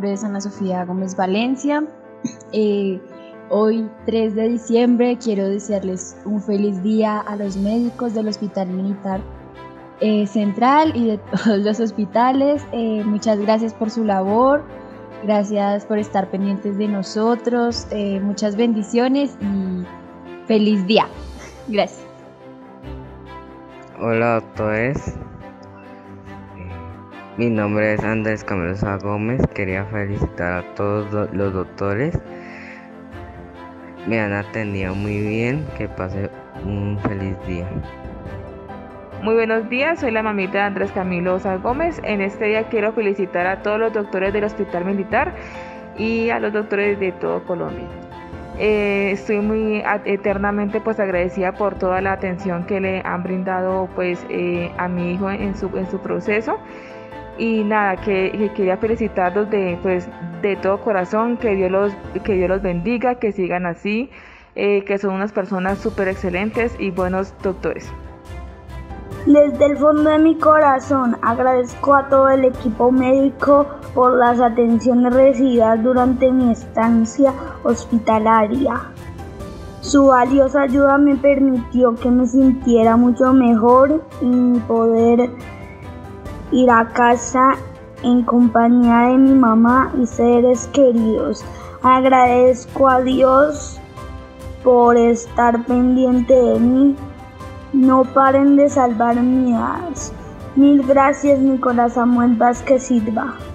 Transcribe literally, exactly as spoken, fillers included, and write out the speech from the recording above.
nombre es Ana Sofía Gómez Valencia. Eh, hoy, tres de diciembre, quiero desearles un feliz día a los médicos del Hospital Militar eh, Central y de todos los hospitales. Eh, muchas gracias por su labor, gracias por estar pendientes de nosotros, eh, muchas bendiciones y feliz día. Gracias. Hola doctores, mi nombre es Andrés Camerosa Gómez. Quería felicitar a todos los doctores, me han atendido muy bien, que pase un feliz día. Muy buenos días, soy la mamita de Andrés Camilo Osa Gómez. En este día quiero felicitar a todos los doctores del Hospital Militar y a los doctores de todo Colombia. Eh, estoy muy eternamente pues agradecida por toda la atención que le han brindado pues eh, a mi hijo en su, en su proceso. Y nada, que, que quería felicitarlos de, pues, de todo corazón, que Dios los, que Dios los bendiga, que sigan así, eh, que son unas personas súper excelentes y buenos doctores. Desde el fondo de mi corazón agradezco a todo el equipo médico por las atenciones recibidas durante mi estancia hospitalaria. Su valiosa ayuda me permitió que me sintiera mucho mejor y poder ir a casa en compañía de mi mamá y seres queridos. Agradezco a Dios por estar pendiente de mí. No paren de salvar vidas. Mil gracias, Nicolás Samuel Vázquez Silva.